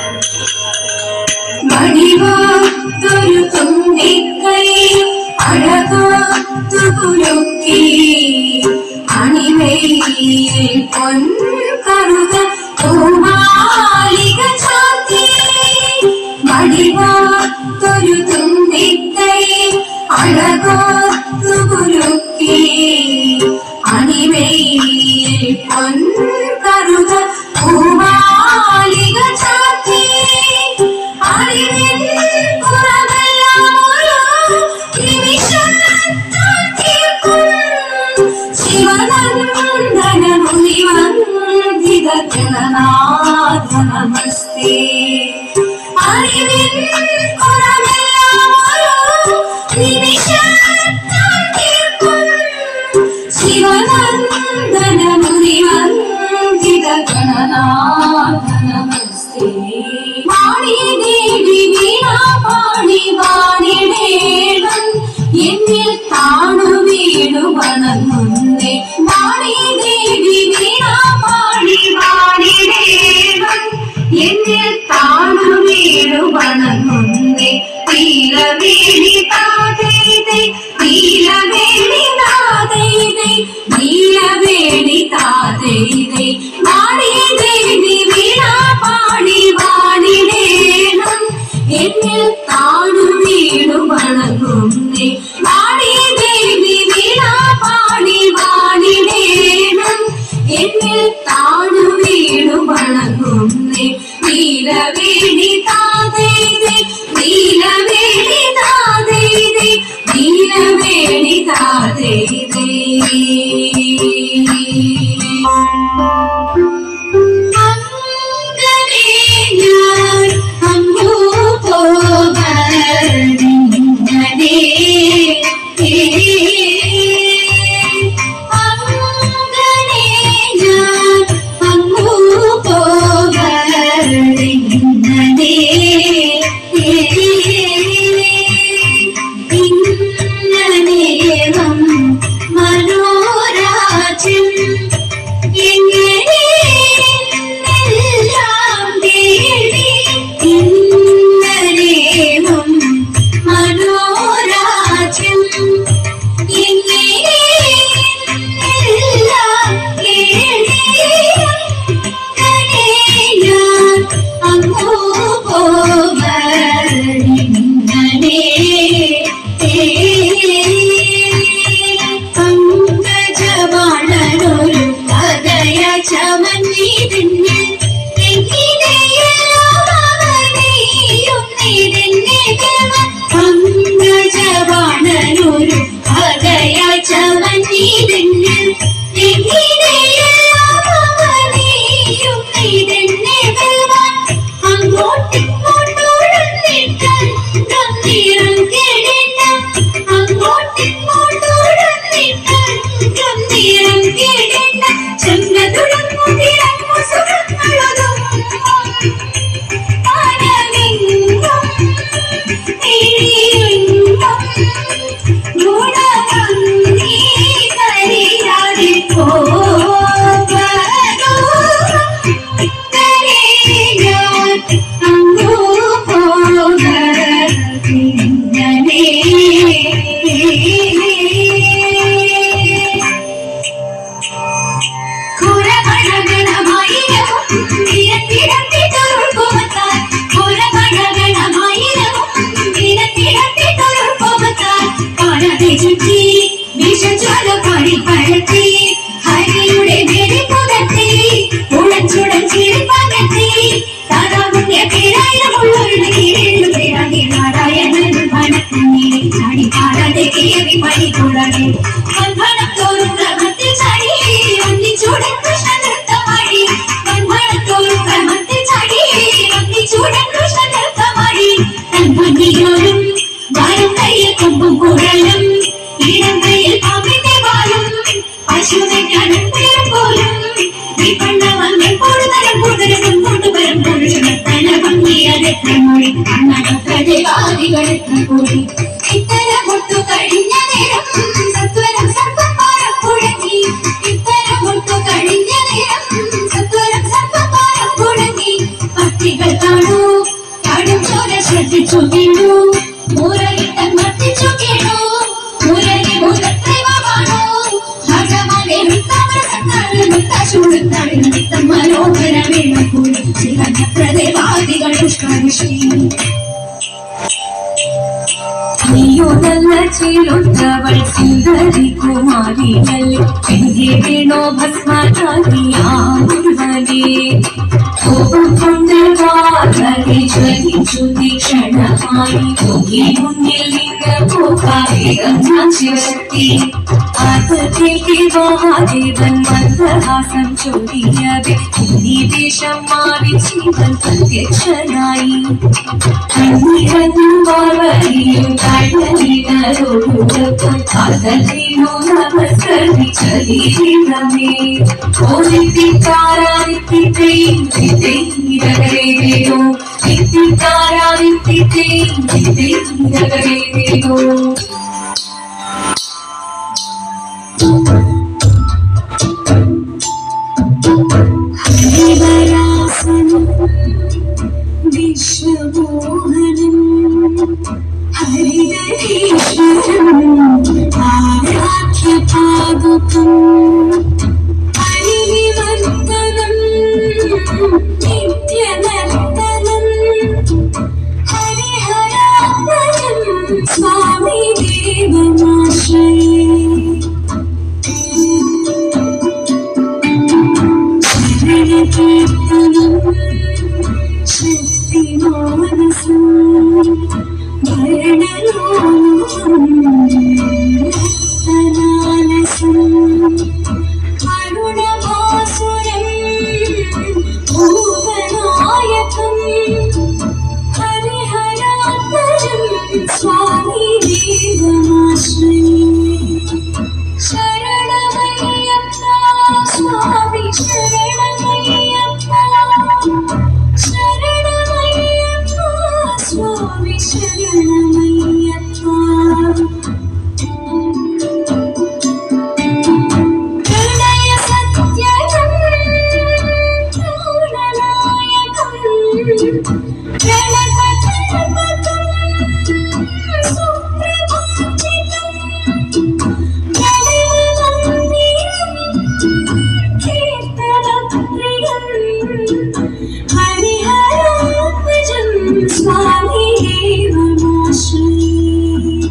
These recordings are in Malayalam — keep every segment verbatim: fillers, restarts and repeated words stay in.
മണിവാത്തൊരു തുമ്പിക്കൈ അഴകാത്തു കുലുക്കി അണിമയിൽ പൊൻകറുക പൂമാലിക ചാർത്തി. മണിവാത്തൊരു തുമ്പിക്കൈ അഴകാത്തു കുലുക്കി അണിമയിൽ പൊൻകറുക പൂമാലിക ചാർത്തി. നമസ്തേ അറിവിൻ ശിവനന്ദന മുനിവന്ദിത ഗണനാഥ നമസ്തേ. വാണി ദേവി വീണാപാണി വാണിടേണം എന്നിൽ താണു വീണു വണങ്ങുന്നേ. വാണി ദേവി വീണാപാണി വാണിടേണം എന്നിൽ താണു വീണു വണങ്ങുന്നേ. നീലവേണി താതൈതൈ നീലവേണി താതൈതൈ നീലവേണി താതൈതൈ. വാണി ദേവി വീണാപാണി വാണിടേണം എന്നിൽ താണു വീണു വണങ്ങുന്നേ. വാണി ദേവി വീണാപാണി വാണിടേണം എന്നിൽ താണു വീണു വണങ്ങുന്നേ. നീലവേണി താതൈതൈ നീലവേണി താതൈതൈ നീലവേണി താതൈതൈ. അങ്ങനെ ഞാൻ അങ്ങു പോകണിങ്ങനെ അങ്ങനെ ഞാൻ അങ്ങു പോകണിങ്ങനെ ഇന്നലേവം മനോരാജ്യം എങ്ങനെയെല്ലാം തേടി. ഇന്നലേവം മനോരാജ്യം എങ്ങനെയെല്ലാം തേടി. അങ്ങനെ ഞാൻ അങ്ങു പോകണിങ്ങനെ പങ്കജവാണനൊരു കഥയ ചമന്നിരുന്ന് പങ്കജവാണനൊരു കഥയ ചമന്നിരുന്ന് അങ്ങോട്ടിങ്ങോട്ടോടുന്നിട്ട് ഗംഭീരം കേടേണ്ട. അങ്ങോട്ടിങ്ങോട്ടോടുന്നിട്ട് ഗംഭീരം കേടേണ്ട. ചന്ദ്രതുടങ്ങുതിരങ്ങു സുഖങ്ങളതും മനമെങ്ങും തിരിയുമ്പം ഗുണഭംഗി കരിയാതെ പോകണോ. ഞാൻ അങ്ങു പോകണിങ്ങനെ ഘോരഗണഗണമായിരവും നിരത്തിടത്തിട്ടൊഴുകുമത്താൽ ഘോരഗണഗണമായിരവും നിരത്തിടത്തിട്ടൊഴുകുമത്താൽ പാടത്തെ ചുറ്റി വിഷജ്വാല പാടി പഴത്തി ഹരിയുടെ മേലെ പുകത്തി ഉളച്ചുടൻ ചിരിപ്പകത്തി താതാമുണ്യ പേരായിരമുള്ളൊരു കീഴേഴു പേരാകെ നാരായണൻ മനത്തിനീരെ ചാടി പാടാതെ കേറി പടി കൂടാതെ വൻമണം തോറും ക്രമത്തിൽ ചാടി ഒന്നിച്ചൂടൻ കൃഷ്ണ നൃത്തമാടി. വൻമണത്തോറും ക്രമത്തിൽ ചാടി ഒന്നിച്ചൂടൻ കൃഷ്ണ നൃത്തമാടി. തൻപന്നിയോരും വലം കയ്യിൽ കൊമ്പും കുഴലും ഇടം കയ്യിൽ പാമ്പിന്റെ വാലും പശുവിനും പോലും വിപണ്ണവങ്ങൾ കൂടുതലും കൂടുതലും മുൻപോട്ട് വരുമ്പോൾ തല ഭംഗിയതെത്ര മൊഴി കണ്ണടക്കടിവാദികളെത്ര കൂടി. ഇത്തരം ഒട്ടു കഴിഞ്ഞ നേരം സത്വരം സർപ്പപ്പാരം കുഴങ്ങി. ഇത്തരം ഒട്ടു കഴിഞ്ഞ നേരം സത്വരം സർപ്പപ്പാരം കുഴങ്ങി. പക്ഷികൾ താണു താടും ചോര ശ്രദ്ധിച്ചു വീണു മുരളിട്ടൻ മർദ്ദിച്ചു കേണു മുരളി മുരത്രൈവമാണു ഭഗവാനെ വിത്തമൃതങ്ങൾ വിത്തശൂടുന്നാളിൽ വിത്തം മനോഹര വേണക്കൂടി ചിരപ്രദേവാദികൾ പുഷ്കരിഷി നീയോ നല്ല ചേരുന്നവൾ സുന്ദരി കുമാരിയല്ലേ എന്റെ വേണോ ഭസ്മകാരിയാമുരുവനെ കോപം കൊണ്ട് വാതനെ ജ്വലിച്ചു തീക്ഷണമായി പോയി മുന്നിൽ നിന്ന് പോകാതെ ഞാൻ ശിവശക്തി ആദത്തേക്ക് മഹാദേവൻ മന്ദഹാസം ചൊല്ലിയവേ ഈ ദേശം മാറി ശിവൻ പ്രത്യക്ഷനായി കണ്ണിറങ്ങും പാർവതിയും കടലിനോടൊപ്പം കടലിനോ നമസ്കരിച്ചീരമേ ഓദിത്തിക്കാരാദിത്തിരകരേരോ ഇത്തിക്കാരാദിത്തിരകരേരോ ഹരിവരാസനം വിശ്വമോഹനം ഹരിഹരീശ്വരം ആരാധ്യപാദുകം ഹരിവിവർത്തനം നിത്യനർത്തനം ഹരിഹരാത്മജം സ്വാമി ദേവമാശ്രയേ ശരണകീർത്തനം ശക്തിമാനസം ഭരണലോലം കരുണഭാസുരം ഭൂതനായകം ഹരിഹരാത്മജം സ്വാമി ദേവമാശ്രയേ ശരണമയ്യപ്പ സ്വാമി ശരണമയ്യപ്പ ശരണമയ്യപ്പ സ്വാമി ശരണമയ്യപ്പ ഹൃദയ സത്യനം പ്രാണനായകം പ്രണതകൽപകം സുപ്രഭാഷിതം ഹരിഹരാത്മജം സ്വാമി ദേവമാശ്രയേ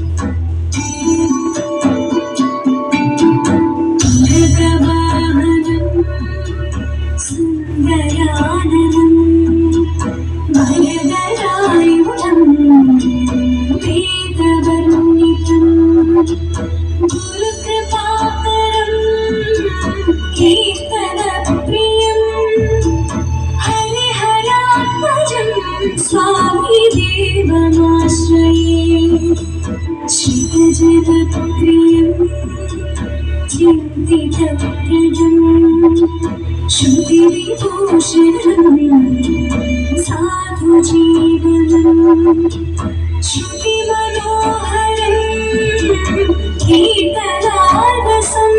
ഭഗവാഹനം സുന്ദരാനനം ഭരതരായുധം വേദവർണ്ണിതം ഗുരുകൃപാകരം കീർത്തനപ്രിയം ഹരിഹരാത്മജം സ്വാമി ദേവമാശ്രയേ ശ്രീജനപ്രിയം ചിന്തിതപ്രദം ശ്രുതിവിഭൂഷണം സാധുജീവനം ശ്രുതിമനോഹരം കീർത്തനാർവസം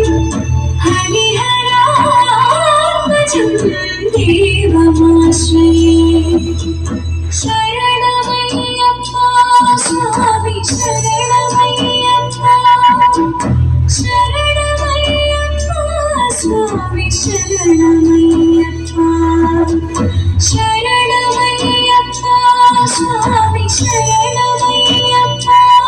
ഹരിഹരാത്മജം ദേവമാശ്രയേ ശരണമയ്യപ്പ സ്വാമി ശരണമയ്യപ്പ ശരണമയ്യപ്പ സ്വാമി ശരണമയ്യപ്പ ശരണമയ്യപ്പ സ്വാമി ശരണമയ്യപ്പ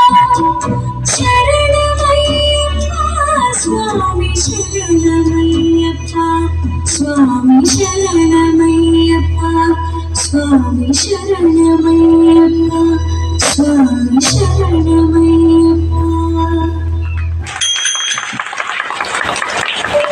ശരണമയ്യപ്പ സ്വാമി ശരണമയ്യപ്പ സ്വാമി ശരണമയ്യപ്പ സ്വാമി ശരണമയ്യപ്പ